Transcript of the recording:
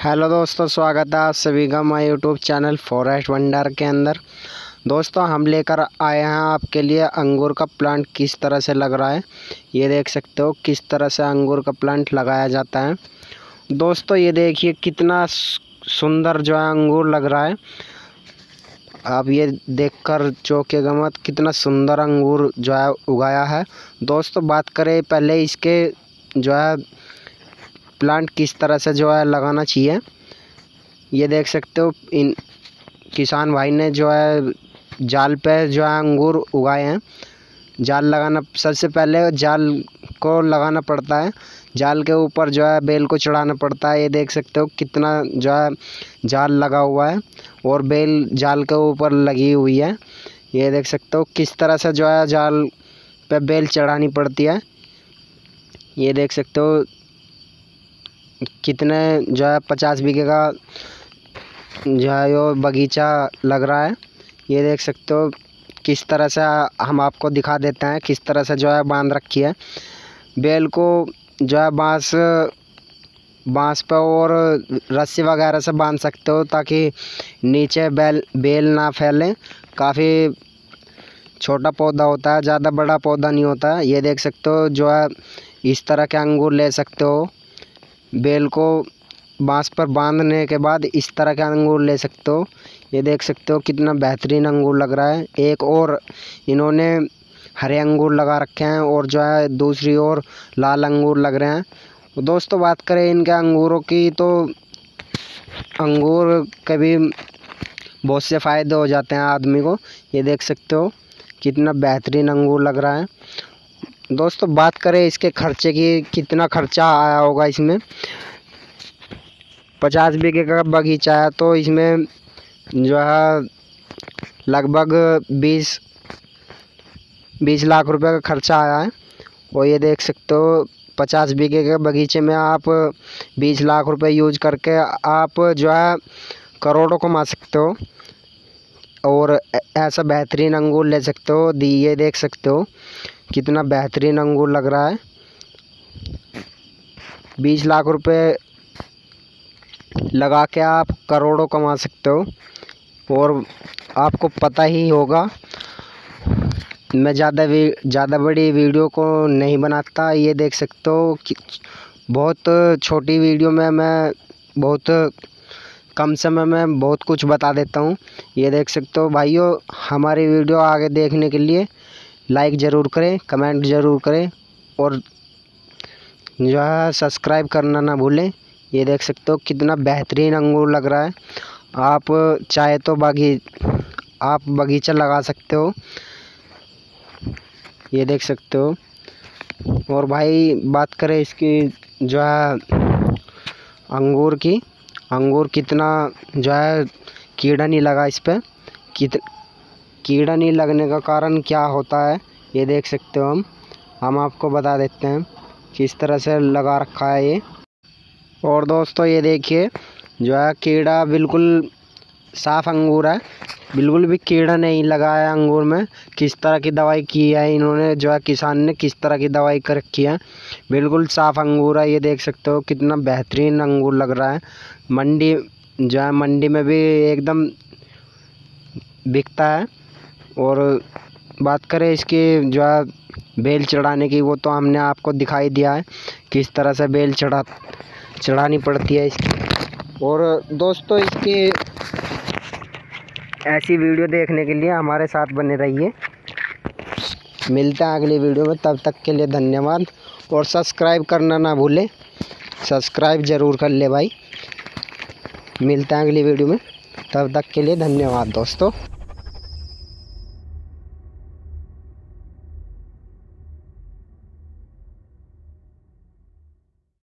Hello दोस्तों, स्वागत है आप सभी का हमारे यूट्यूब चैनल फॉरेस्ट वंडर के अंदर। दोस्तों हम लेकर आए हैं आपके लिए अंगूर का प्लांट किस तरह से लग रहा है। ये देख सकते हो किस तरह से अंगूर का प्लांट लगाया जाता है। दोस्तों ये देखिए कितना सुंदर जो है अंगूर लग रहा है। आप ये देखकर चौंकेगा मत, कितना सुंदर अंगूर जो है उगाया है। दोस्तों बात करें पहले इसके जो है प्लांट किस तरह से जो है लगाना चाहिए। ये देख सकते हो इन किसान भाई ने जो है जाल पे जो है अंगूर उगाए हैं। जाल लगाना, सबसे पहले जाल को लगाना पड़ता है, जाल के ऊपर जो है बेल को चढ़ाना पड़ता है। ये देख सकते हो कितना जो है जाल लगा हुआ है और बेल जाल के ऊपर लगी हुई है। ये देख सकते हो किस तरह से जो है जाल पे बेल चढ़ानी पड़ती है। ये देख सकते हो कितने जो है 50 बीघे का जो है यो बगीचा लग रहा है। ये देख सकते हो किस तरह से हम आपको दिखा देते हैं किस तरह से जो है बांध रखी है बेल को। जो है बांस पे और रस्सी वगैरह से बांध सकते हो ताकि नीचे बेल ना फैले। काफ़ी छोटा पौधा होता है, ज़्यादा बड़ा पौधा नहीं होता है। ये देख सकते हो जो है इस तरह के अंगूर ले सकते हो। बेल को बांस पर बांधने के बाद इस तरह के अंगूर ले सकते हो। ये देख सकते हो कितना बेहतरीन अंगूर लग रहा है। एक और इन्होंने हरे अंगूर लगा रखे हैं और जो है दूसरी ओर लाल अंगूर लग रहे हैं। दोस्तों बात करें इनके अंगूरों की तो अंगूर के भी बहुत से फ़ायदे हो जाते हैं आदमी को। ये देख सकते हो कितना बेहतरीन अंगूर लग रहा है। दोस्तों बात करें इसके खर्चे की, कितना खर्चा आया होगा इसमें। 50 बीघे का बगीचा है तो इसमें जो है लगभग 20 लाख रुपए का खर्चा आया है। और ये देख सकते हो 50 बीघे के बगीचे में आप 20 लाख रुपए यूज करके आप जो है करोड़ों कमा सकते हो और ऐसा बेहतरीन अंगूर ले सकते हो। ये देख सकते हो कितना बेहतरीन अंगूर लग रहा है। 20 लाख रुपए लगा के आप करोड़ों कमा सकते हो। और आपको पता ही होगा मैं ज़्यादा बड़ी वीडियो को नहीं बनाता। ये देख सकते हो कि बहुत छोटी वीडियो में मैं बहुत कम समय में बहुत कुछ बता देता हूँ। ये देख सकते हो भाइयों, हमारी वीडियो आगे देखने के लिए लाइक ज़रूर करें, कमेंट ज़रूर करें और जो है सब्सक्राइब करना ना भूलें। ये देख सकते हो कितना बेहतरीन अंगूर लग रहा है। आप चाहे तो आप बगीचा लगा सकते हो। ये देख सकते हो। और भाई बात करें इसकी जो है अंगूर की, अंगूर कितना जो है कीड़ा नहीं लगा इस पर। कीड़ा नहीं लगने का कारण क्या होता है ये देख सकते हो। हम आपको बता देते हैं किस तरह से लगा रखा है ये। और दोस्तों ये देखिए जो है कीड़ा बिल्कुल साफ़ अंगूर है, बिल्कुल भी कीड़ा नहीं लगा है अंगूर में। किस तरह की दवाई की है इन्होंने, जो है किसान ने किस तरह की दवाई कर रखी है। बिल्कुल साफ़ अंगूर है। ये देख सकते हो कितना बेहतरीन अंगूर लग रहा है। मंडी में भी एकदम बिकता है। और बात करें इसकी जो है बेल चढ़ाने की, वो तो हमने आपको दिखाई दिया है किस तरह से बेल चढ़ानी पड़ती है इसकी। और दोस्तों इसकी ऐसी वीडियो देखने के लिए हमारे साथ बने रहिए। मिलते हैं अगली वीडियो में, तब तक के लिए धन्यवाद। और सब्सक्राइब करना ना भूलें, सब्सक्राइब ज़रूर कर ले भाई। मिलते हैं अगली वीडियो में, तब तक के लिए धन्यवाद दोस्तों।